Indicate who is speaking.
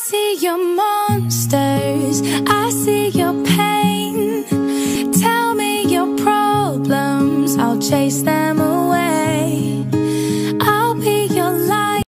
Speaker 1: see your monsters, I see your pain. Tell me your problems, I'll chase them